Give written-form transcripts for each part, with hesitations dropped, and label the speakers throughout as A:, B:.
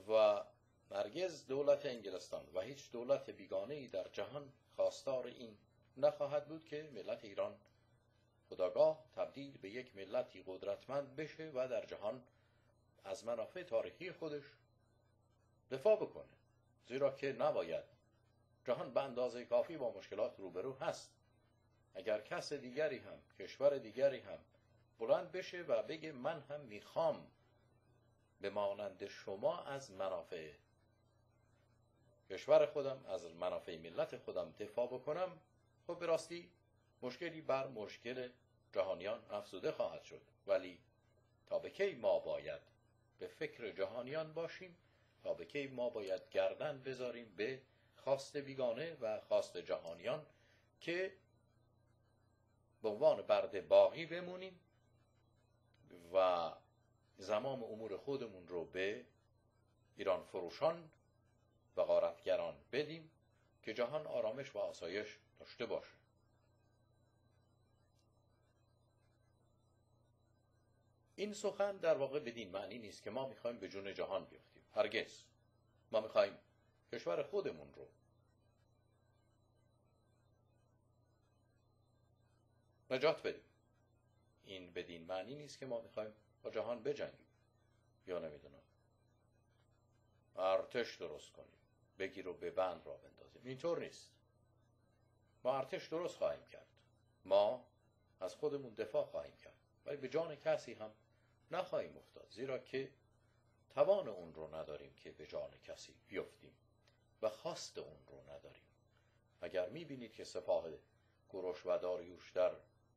A: و هرگز دولت انگلستان و هیچ دولت بیگانه‌ای در جهان خواستار این نخواهد بود که ملت ایران خودآگاه تبدیل به یک ملتی قدرتمند بشه و در جهان از منافع تاریخی خودش دفاع بکنه، زیرا که نباید. جهان به اندازه کافی با مشکلات روبرو هست. اگر کس دیگری هم، کشور دیگری هم بلند بشه و بگه من هم میخوام به مانند شما از منافع کشور خودم، از منافع ملت خودم دفاع بکنم، خب به راستی مشکلی بر مشکل جهانیان افزوده خواهد شد. ولی تا به کی ما باید به فکر جهانیان باشیم؟ تا به کی ما باید گردن بذاریم به خواست بیگانه و خواست جهانیان که به عنوان برد باقی بمونیم و زمام امور خودمون رو به ایران فروشان و غارتگران بدیم که جهان آرامش و آسایش داشته باشه. این سخن در واقع بدین معنی نیست که ما میخوایم به جون جهان بیفتیم. هرگز. ما میخوایم کشور خودمون رو نجات بدیم. این بدین معنی نیست که ما میخوایم با جهان بجنگیم یا نمیدونم ارتش درست کنیم، بگیر و به بند را بندازیم. اینطور نیست. ما ارتش درست خواهیم کرد، ما از خودمون دفاع خواهیم کرد، ولی به جان کسی هم نخواهیم افتاد، زیرا که توان اون رو نداریم که به جان کسی بیفتیم و خواست اون رو نداریم. اگر میبینید که سپاه کوروش و داریوش در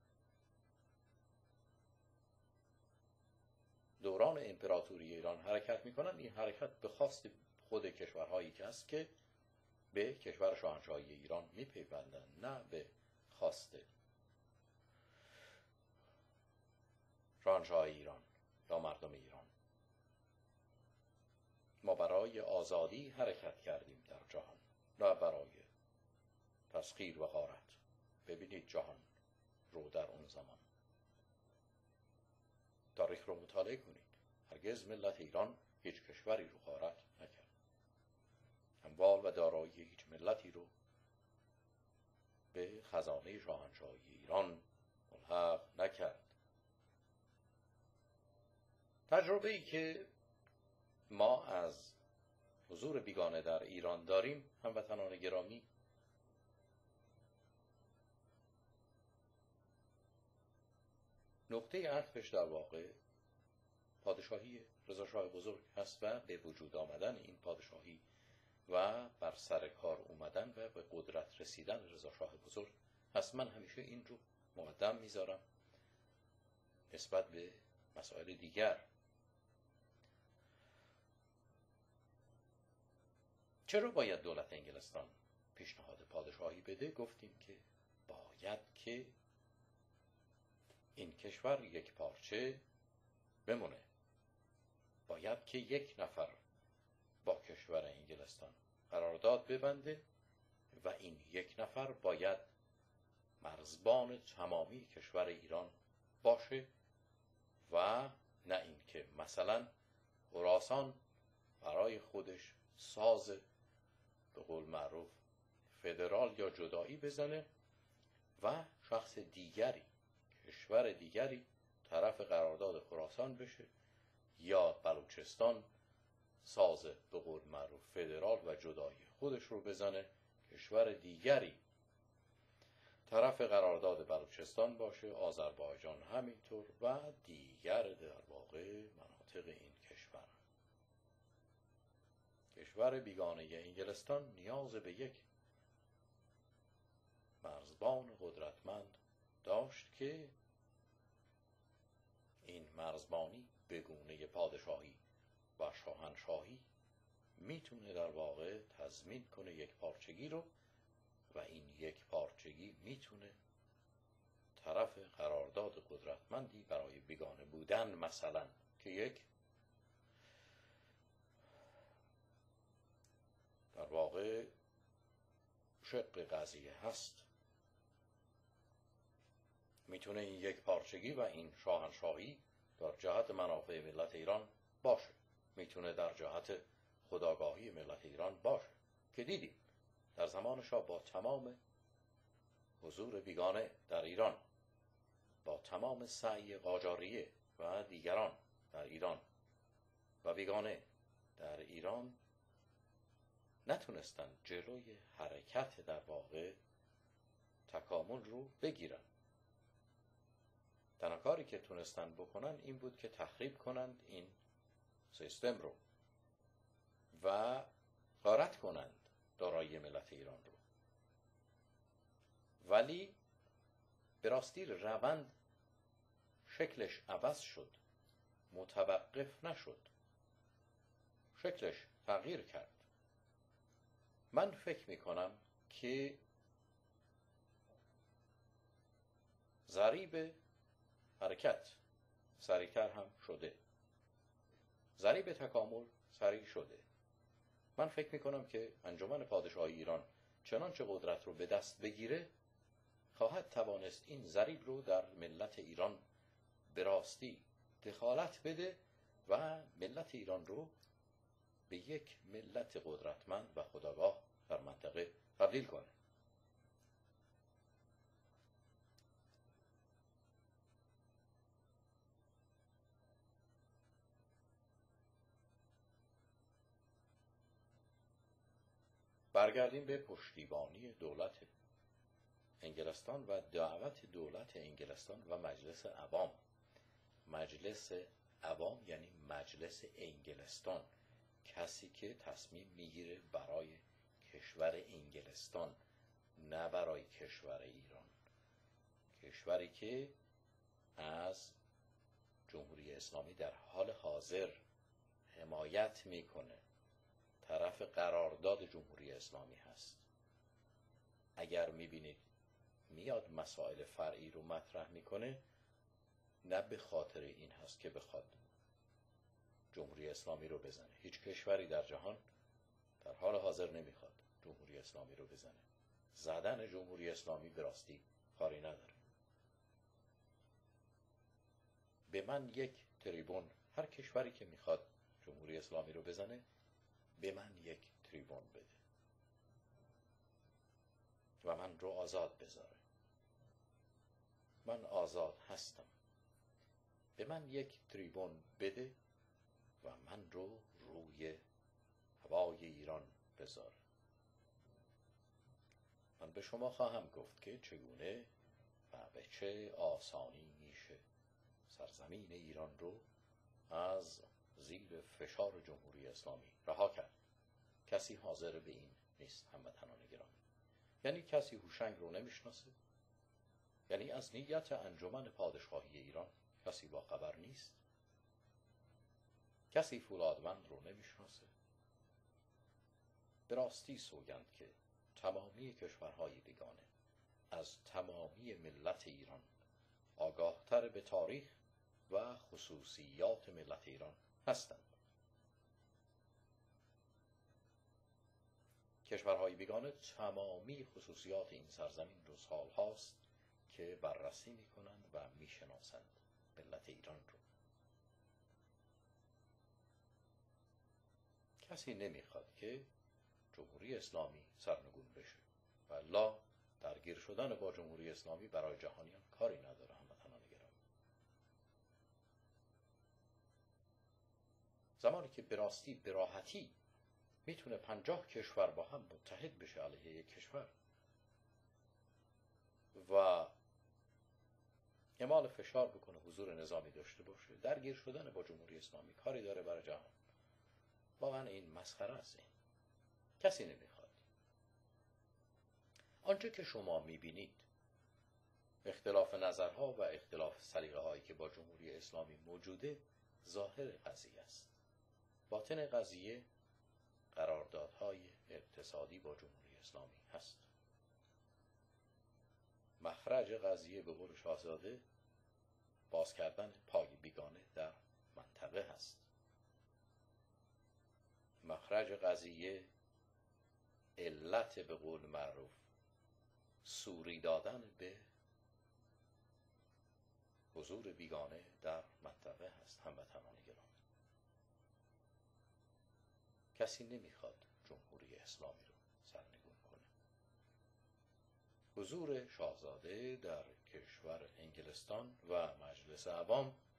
A: دوران امپراتوری ایران حرکت میکنن، این حرکت به خواست خود کشورهایی که هست که به کشور شاهنشاهی ایران میپیوندن، نه به خواست شاهنشاه ایران یا مردم ایران. ما برای آزادی حرکت کردیم در جهان، نه برای تسخیر و غارت. ببینید جهان رو در اون زمان، تاریخ رو مطالعه کنید. هرگز ملت ایران هیچ کشوری رو غارت نکرد. اموال و دارایی هیچ ملتی رو به خزانه شاهنشاهی ایران ملحق نکرد. تجربه ای که ما از حضور بیگانه در ایران داریم، هموطنان گرامی، نقطه عطفش در واقع پادشاهی رضا شاه بزرگ هست و به وجود آمدن این پادشاهی و بر سر کار اومدن و به قدرت رسیدن رضا شاه بزرگ هست. من همیشه این رو مقدم میذارم نسبت به مسائل دیگر. چرا باید دولت انگلستان پیشنهاد پادشاهی بده؟ گفتیم که باید که این کشور یک پارچه بمونه. باید که یک نفر با کشور انگلستان قرارداد ببنده و این یک نفر باید مرزبان تمامی کشور ایران باشه و نه این که مثلا خراسان برای خودش ساز به قول معروف فدرال یا جدایی بزنه و شخص دیگری، کشور دیگری طرف قرارداد خراسان بشه، یا بلوچستان ساز به قول معروف فدرال و جدایی خودش رو بزنه، کشور دیگری طرف قرارداد بلوچستان باشه، آذربایجان همینطور و دیگر در واقع مناطق این کشور. کشور بیگانه انگلستان نیاز به یک مرزبان قدرتمند داشت که این مرزبانی به گونه پادشاهی و شاهنشاهی میتونه در واقع تضمین کنه یک پارچگی رو و این یک پارچگی میتونه طرف قرارداد قدرتمندی برای بیگانه بودن مثلا که یک در واقع شق قضیه هست، میتونه این یک پارچگی و این شاهنشاهی در جهت منافع ملت ایران باشه، میتونه در جهت خودآگاهی ملت ایران باشه که دیدیم در زمان شاه با تمام حضور بیگانه در ایران، با تمام سعی قاجاریه و دیگران در ایران و بیگانه در ایران، نتونستن جلوی حرکت در واقع تکامل رو بگیرن. تنها کاری که تونستن بکنن این بود که تخریب کنند این سیستم رو و غارت کنند دارایی ملت ایران رو. ولی به راستی روند شکلش عوض شد، متوقف نشد، شکلش تغییر کرد. من فکر میکنم که ضریب حرکت سریعتر هم شده، ضریب تکامل سریع شده. من فکر میکنم که انجمن پادشاهی ایران چنانچه قدرت رو به دست بگیره خواهد توانست این ضریب رو در ملت ایران به راستی دخالت بده و ملت ایران رو به یک ملت قدرتمند و خودآگاه در منطقه تبدیل کنه. برگردیم به پشتیبانی دولت انگلستان و دعوت دولت انگلستان و مجلس عوام. مجلس عوام یعنی مجلس انگلستان، کسی که تصمیم میگیره برای کشور انگلستان، نه برای کشور ایران. کشوری که از جمهوری اسلامی در حال حاضر حمایت میکنه، طرف قرارداد جمهوری اسلامی هست. اگر میبینید میاد مسائل فرعی رو مطرح میکنه، نه به خاطر این هست که بخواد جمهوری اسلامی رو بزنه. هیچ کشوری در جهان در حال حاضر نمیخواد جمهوری اسلامی رو بزنه. زدن جمهوری اسلامی به راستی کاری نداره. به من یک تریبون، هر کشوری که میخواد جمهوری اسلامی رو بزنه به من یک تریبون بده و من رو آزاد بذاره. من آزاد هستم. به من یک تریبون بده و من رو روی هوای ایران بذاره. من به شما خواهم گفت که چگونه و به چه آسانی میشه سرزمین ایران رو از زیر فشار جمهوری اسلامی رها کرد. کسی حاضر به این نیست هموطنان گرامی. یعنی کسی هوشنگ رو نمیشناسه، یعنی از نیت انجمن پادشاهی ایران کسی با خبر نیست، کسی فولادمند رو نمیشناسه. به راستی سوگند که تمامی کشورهای بیگانه از تمامی ملت ایران آگاهتر به تاریخ و خصوصیات ملت ایران هستند. کشورهای بیگانه تمامی خصوصیات این سرزمین رو سالهاست که بررسی میکنند و میشناسند ملت ایران رو. کسی نمیخواد که جمهوری اسلامی سرنگون بشه و لا درگیر شدن با جمهوری اسلامی برای جهانیان کاری نداره. هموطنان گرامی، زمانی که به راستی به راحتی میتونه 50 کشور با هم متحد بشه علیه یک کشور و اعمال فشار بکنه، حضور نظامی داشته باشه، درگیر شدن با جمهوری اسلامی کاری داره برای جهان، واقعا این مسخره است. این کسی نمیخواد. آنچه که شما میبینید اختلاف نظرها و اختلاف سلیقه هایی که با جمهوری اسلامی موجوده ظاهر قضیه است. باطن قضیه قراردادهای اقتصادی با جمهوری اسلامی هست. مخرج قضیه به قول شاهزاده باز کردن پای بیگانه در منطقه هست. مخرج قضیه علت به قول معروف سوری دادن به حضور بیگانه در منطقه هست. هموطنان گرامی، کسی نمیخواد جمهوری اسلامی رو سرنگون کنه. حضور شاهزاده در کشور انگلستان و مجلس عوام